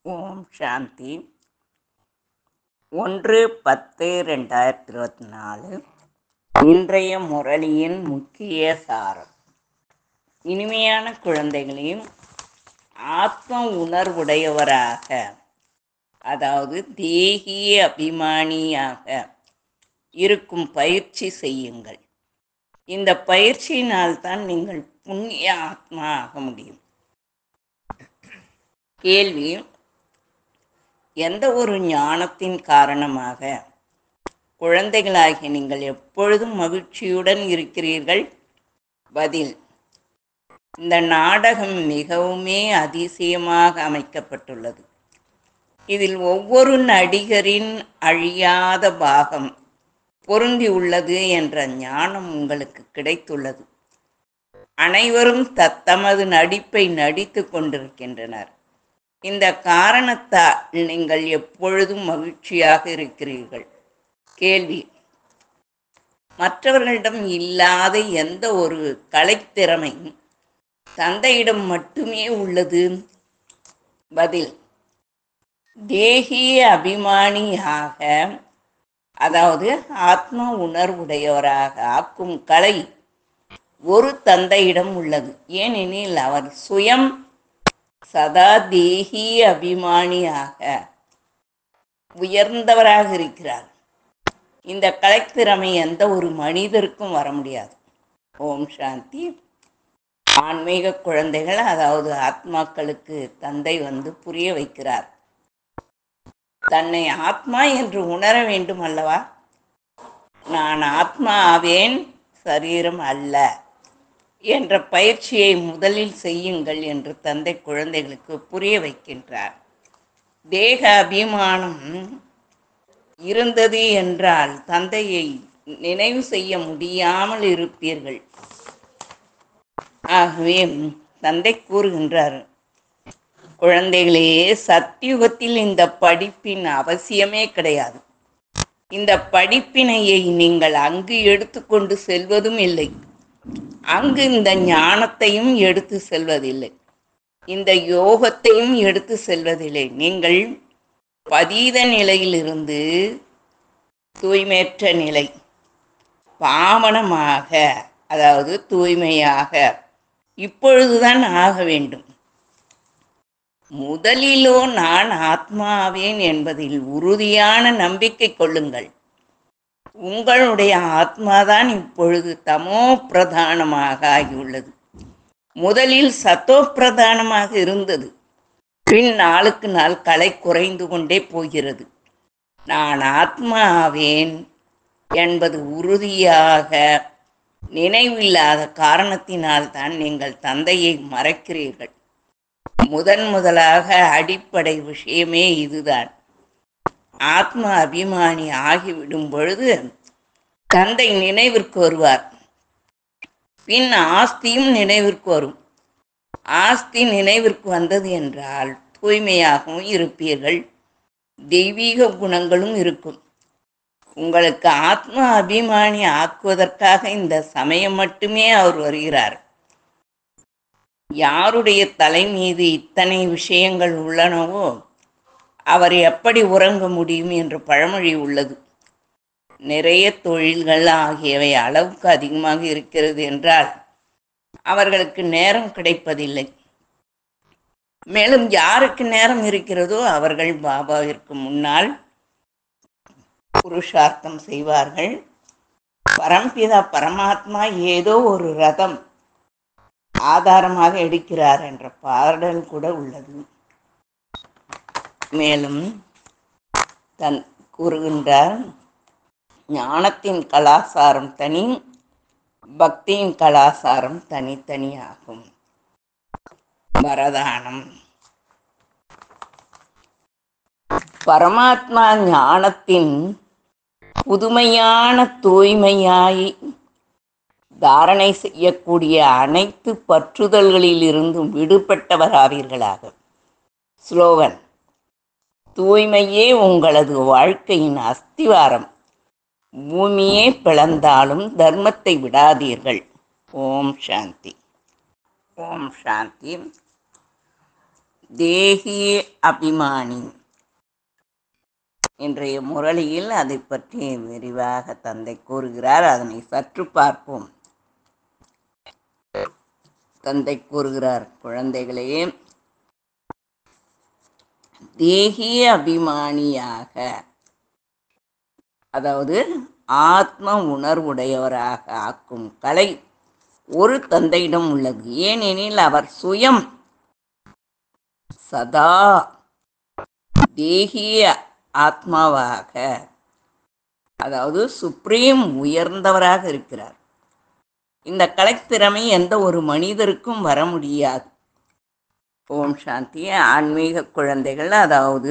ஓம் சாந்தி. 1/10/2024 இன்றைய முரளியின் முக்கிய சாரம். இனிமையான குழந்தைகளையும் ஆத்ம உணர்வுடையவராக, அதாவது தேகி அபிமானியாக இருக்கும் பயிற்சி செய்யுங்கள். இந்த பயிற்சியினால் தான் நீங்கள் புண்ணிய ஆத்மா ஆக முடியும். கேள்வி: எந்த ஒரு ஞானத்தின் காரணமாக குழந்தைகளாகிய நீங்கள் எப்பொழுதும் மகிழ்ச்சியுடன் இருக்கிறீர்கள்? பதில்: இந்த நாடகம் மிகவுமே அதிசயமாக அமைக்கப்பட்டுள்ளது. இதில் ஒவ்வொரு நடிகரின் அழியாத பாகம் பொருந்தி உள்ளது என்ற ஞானம் உங்களுக்கு கிடைத்துள்ளது. அனைவரும் தத்தமது நடிப்பை நடித்து கொண்டிருக்கின்றனர். இந்த காரணத்தால் நீங்கள் எப்பொழுதும் மகிழ்ச்சியாக இருக்கிறீர்கள். கேள்வி: மற்றவர்களிடம் இல்லாத எந்த ஒரு கலைத்திறமை தந்தையிடம் மட்டுமே உள்ளது? பதில்: தேகி அபிமானியாக, அதாவது ஆத்ம உணர்வுடையவராக ஆக்கும் கலை ஒரு தந்தையிடம் உள்ளது. ஏனெனில் அவர் சுயம் சதா தேகி அபிமானியாக உயர்ந்தவராக இருக்கிறார். இந்த கலைத்திறமை எந்த ஒரு மனிதருக்கும் வர முடியாது. ஓம் சாந்தி. ஆன்மீக குழந்தைகள், அதாவது ஆத்மாக்களுக்கு தந்தை புரிய வைக்கிறார். தன்னை ஆத்மா என்று உணர வேண்டும் அல்லவா? நான் ஆத்மா ஆவேன், சரீரம் அல்ல என்ற பயிற்சியை முதலில் செய்யுங்கள் என்று தந்தை குழந்தைகளுக்கு புரிய வைக்கின்றார். தேக அபிமானம் இருந்தது என்றால் தந்தையை நினைவு செய்ய முடியாமல் இருப்பீர்கள். ஆகவே தந்தை கூறுகின்றார், குழந்தைகளே, சத்யுகத்தில் இந்த படிப்பின் அவசியமே கிடையாது. இந்த படிப்பினையை நீங்கள் அங்கு எடுத்துக்கொண்டு செல்வதும் இல்லை. அங்கு இந்த ஞானத்தையும் எடுத்து செல்வதில்லை, இந்த யோகத்தையும் எடுத்து செல்வதில்லை. நீங்கள் பதீத நிலையிலிருந்து தூய்மையற்ற நிலை, பாவனமாக, அதாவது தூய்மையாக இப்பொழுதுதான் ஆக வேண்டும். முதலிலோ நான் ஆத்மாவேன் என்பதில் உறுதியான நம்பிக்கை கொள்ளுங்கள். உங்களுடைய ஆத்மாதான் இப்பொழுது தமோ பிரதானமாக ஆகியுள்ளது. முதலில் சத்தோ பிரதானமாக இருந்தது. பின் நாளுக்கு நாள் கலை குறைந்து கொண்டே போகிறது. நான் ஆத்மாவேன் என்பது உறுதியாக நினைவில்லாத காரணத்தினால் தான் நீங்கள் தந்தையை மறைக்கிறீர்கள். முதலாக அடிப்படை விஷயமே இதுதான். ஆத்ம அபிமானி ஆகிவிடும் பொழுது தந்தை நினைவிற்கு வருவார். பின் ஆஸ்தியும் நினைவிற்கு வரும். ஆஸ்தி நினைவிற்கு வந்தது என்றால் தூய்மையாகவும் இருப்பீர்கள், தெய்வீக குணங்களும் இருக்கும். உங்களுக்கு ஆத்ம அபிமானி ஆக்குவதற்காக இந்த சமயம் மட்டுமே அவர் வருகிறார். யாருடைய தலை மீது இத்தனை விஷயங்கள் உள்ளனவோ அவர் எப்படி உறங்க முடியும் என்று பழமொழி உள்ளது. நிறைய தொழில்கள் ஆகியவை அளவுக்கு அதிகமாக இருக்கிறது என்றால் அவர்களுக்கு நேரம் கிடைப்பதில்லை. மேலும் யாருக்கு நேரம் இருக்கிறதோ அவர்கள் பாபாவிற்கு முன்னால் புருஷார்த்தம் செய்வார்கள். பரம்பிதா பரமாத்மா ஏதோ ஒரு ரதம் ஆதாரமாக எடுக்கிறார் என்ற பாடல் கூட உள்ளது. மேலும் கூறுகின்றார், ஞானத்தின் கலாசாரம் தனி, பக்தியின் கலாசாரம் தனித்தனியாகும். வரதானம்: பரமாத்மா ஞானத்தின் புதுமையான தூய்மையாய் தாரணை செய்யக்கூடிய அனைத்து பற்றுதல்களிலிருந்தும் விடுபட்டவராவீர்களாக. ஸ்லோகன்: தூய்மையே உங்களது வாழ்க்கையின் அஸ்திவாரம். பூமியே பிளந்தாலும் தர்மத்தை விடாதீர்கள். ஓம் சாந்தி. ஓம் சாந்தி. தேகி அபிமானி. இன்றைய முரளியில் அதை பற்றி விரிவாக தந்தை கூறுகிறார். அதனை சற்று பார்ப்போம். தந்தை கூறுகிறார், குழந்தைகளே, தேகி அபிமானியாக, அதாவது ஆத்ம உணர்வுடையவராக ஆக்கும் கலை ஒரு தந்தையிடம் உள்ளது. ஏனெனில் அவர் சுயம் சதா தேகி ஆத்மாவாக, அதாவது சுப்ரீம் உயர்ந்தவராக இருக்கிறார். இந்த கலைத்திறமை எந்த ஒரு மனிதருக்கும் வர முடியாது. ஓம் சாந்தி. ஆன்மீக குழந்தைகள், அதாவது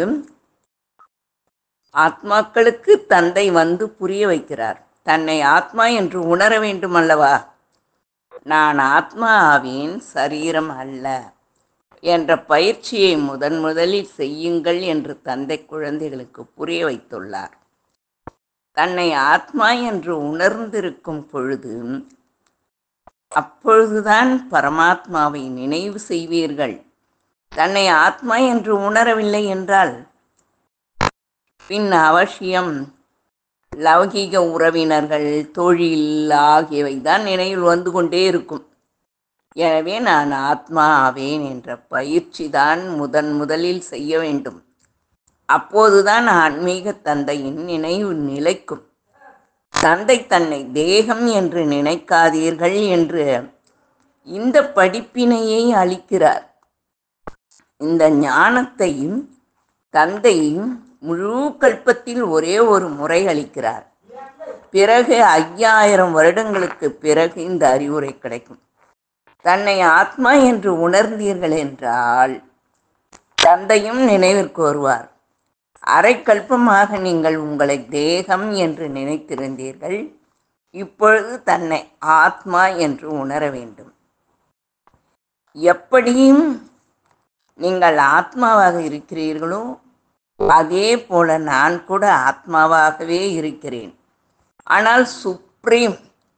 ஆத்மாக்களுக்கு தந்தை வந்து புரிய வைக்கிறார். தன்னை ஆத்மா என்று உணர வேண்டும் அல்லவா? நான் ஆத்மா ஆவேன், சரீரம் அல்ல என்ற பயிற்சியை முதலில் செய்யுங்கள் என்று தந்தை குழந்தைகளுக்கு புரிய வைத்துள்ளார். தன்னை ஆத்மா என்று உணர்ந்திருக்கும் பொழுது, அப்பொழுதுதான் பரமாத்மாவை நினைவு செய்வீர்கள். தன்னை ஆத்மா என்று உணரவில்லை என்றால் பின் அவசியம் லௌகீக உறவினர்கள், தொழில் ஆகியவை தான் நினைவில் வந்து கொண்டே இருக்கும். எனவே நான் ஆத்மா ஆவேன் என்ற பயிற்சி தான் முதலில் செய்ய வேண்டும். அப்போதுதான் ஆன்மீக தந்தையின் நினைவு நிலைக்கும். தந்தை தன்னை தேகம் என்று நினைக்காதீர்கள் என்று இந்த படிப்பினையை அளிக்கிறார். இந்த ஞானத்தையும் தந்தையும் முழு கல்பத்தில் ஒரே ஒரு முறை அளிக்கிறார். பிறகு 5000 வருடங்களுக்கு பிறகு இந்த அறிவுரை கிடைக்கும். தன்னை ஆத்மா என்று உணர்ந்தீர்கள் என்றால் தந்தையும் நினைவிற்கு வருவார். அரை கல்பமாக நீங்கள் உங்களை தேகம் என்று நினைத்திருந்தீர்கள். இப்பொழுது தன்னை ஆத்மா என்று உணர வேண்டும். எப்படியும் நீங்கள் ஆத்மாவாக இருக்கிறீர்களோ அதே போல நான் கூட ஆத்மாவாகவே இருக்கிறேன். ஆனால் சுப்ரீம்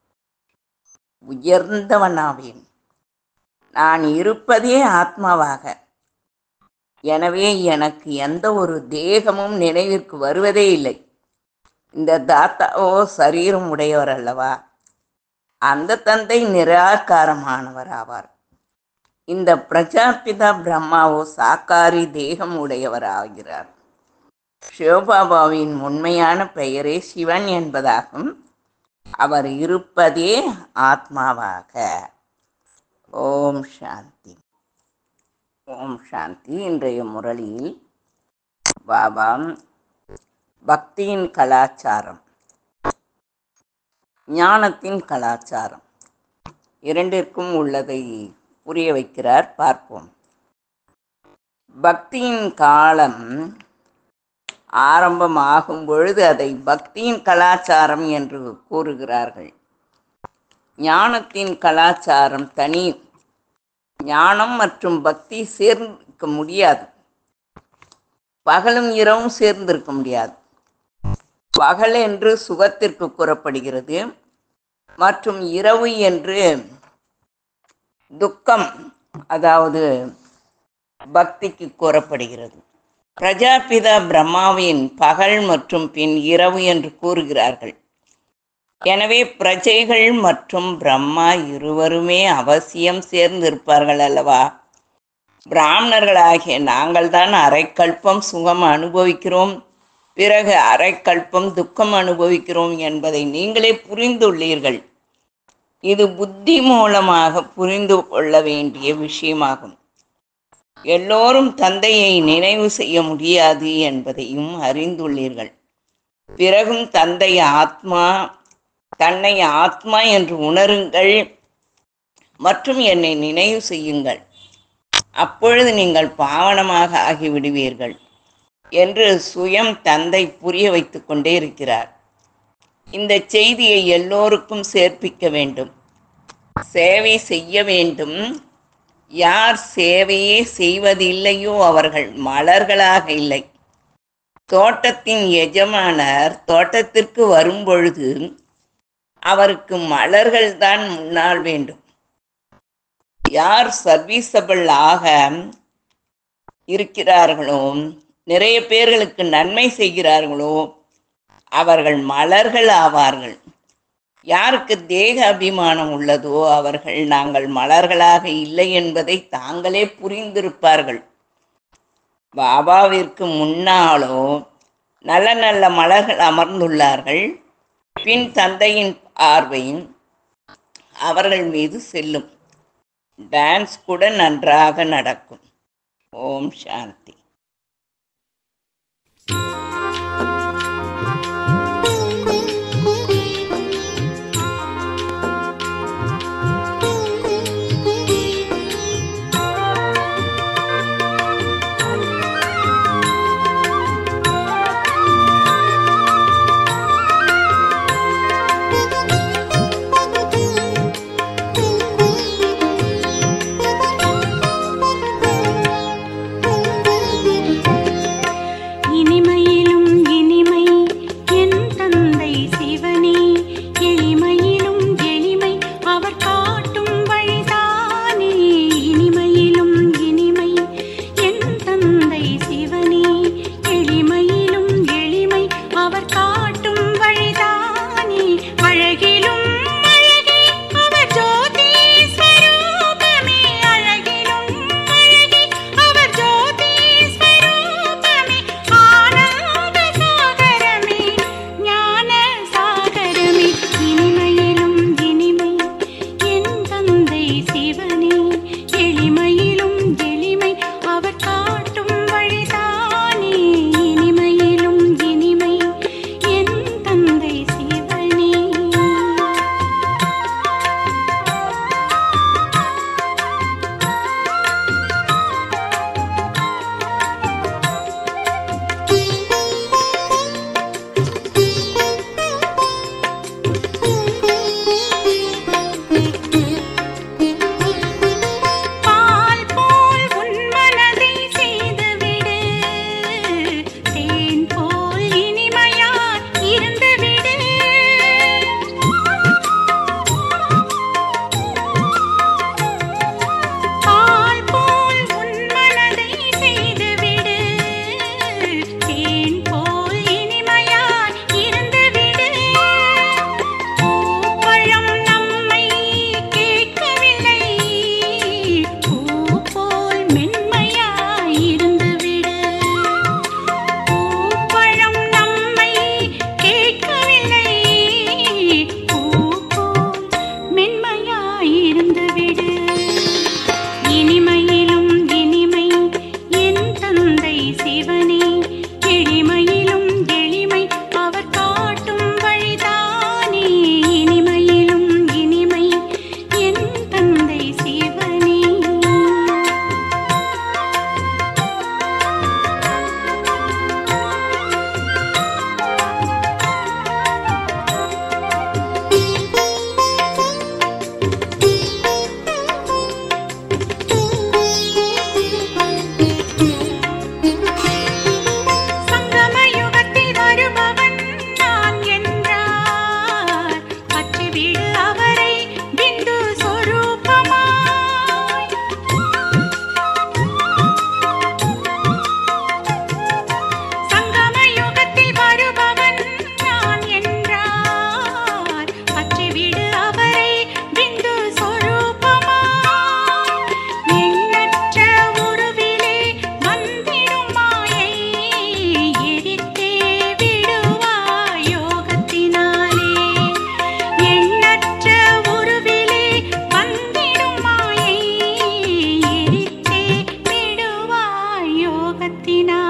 உயர்ந்தவனாவேன். நான் இருப்பதே ஆத்மாவாக. எனவே எனக்கு எந்த ஒரு தேகமும் நினைவிற்கு வருவதே இல்லை. இந்த தாத்தாவோ சரீரம் உடையவர் அல்லவா? அந்த தந்தை நிராகாரமானவர் ஆவார். இந்த பிரஜாபிதா பிரம்மாவோ சாக்காரி தேகம் உடையவர் ஆகிறார். சிவபாபாவின் உண்மையான பெயரே சிவன் என்பதாகும். அவர் இருப்பதே ஆத்மாவாக. ஓம் சாந்தி. ஓம் சாந்தி. இன்றைய முரளியில் பாபா பக்தியின் கலாச்சாரம், ஞானத்தின் கலாச்சாரம் இரண்டிற்கும் உள்ளதை புரிய வைக்கிறார். பார்ப்போம். பக்தியின் காலம் ஆரம்பமாகும் பொழுது அதை பக்தியின் கலாச்சாரம் என்று கூறுகிறார்கள். ஞானத்தின் கலாச்சாரம் தனி. ஞானம் மற்றும் பக்தி சேர்ந்திருக்க முடியாது. பகலும் இரவும் சேர்ந்திருக்க முடியாது. பகல் என்று சுகத்திற்கு கூறப்படுகிறது மற்றும் இரவு என்று துக்கம், அதாவது பக்திக்கு கூறப்படுகிறது. பிரஜாபிதா பிரம்மாவின் பகல் மற்றும் பின் இரவு என்று கூறுகிறார்கள். எனவே பிரஜைகள் மற்றும் பிரம்மா இருவருமே அவசியம் சேர்ந்திருப்பார்கள் அல்லவா? பிராமணர்களாகிய நாங்கள் தான் அரைக்கல்பம் சுகம் அனுபவிக்கிறோம், பிறகு அரைக்கல்பம் துக்கம் அனுபவிக்கிறோம் என்பதை நீங்களே புரிந்துள்ளீர்கள். இது புத்தி மூலமாக புரிந்து கொள்ள வேண்டிய விஷயமாகும். எல்லோரும் தந்தையை நினைவு செய்ய முடியாது என்பதையும் அறிந்துள்ளீர்கள். பிறகும் தன்னை ஆத்மா என்று உணருங்கள் மற்றும் என்னை நினைவு செய்யுங்கள். அப்பொழுது நீங்கள் பாவனமாக ஆகிவிடுவீர்கள் என்று சுயம் தந்தை புரிய வைத்து கொண்டே இருக்கிறார். இந்த செய்தியை எல்லோருக்கும் சேர்ப்பிக்க வேண்டும். சேவை செய்ய வேண்டும். யார் சேவையே செய்வதில்லையோ அவர்கள் மலர்களாக இல்லை. தோட்டத்தின் எஜமானர் தோட்டத்திற்கு வரும்பொழுது அவருக்கு மலர்கள் தான் முன்னால் வேண்டும். யார் சர்வீசபிள் ஆக இருக்கிறார்களோ, நிறைய பேர்களுக்கு நன்மை செய்கிறார்களோ அவர்கள் மலர்கள் ஆவார்கள். யாருக்கு தேக அபிமானம் உள்ளதோ அவர்கள் நாங்கள் மலர்களாக இல்லை என்பதை தாங்களே புரிந்திருப்பார்கள். பாபாவிற்கு முன்னாலோ நல்ல நல்ல மலர்கள் அமர்ந்துள்ளார்கள். பின் தந்தையின் பார்வையும் அவர்கள் மீது செல்லும். டான்ஸ் கூட நன்றாக நடக்கும். ஓம் சாந்தி. யோகத்தினா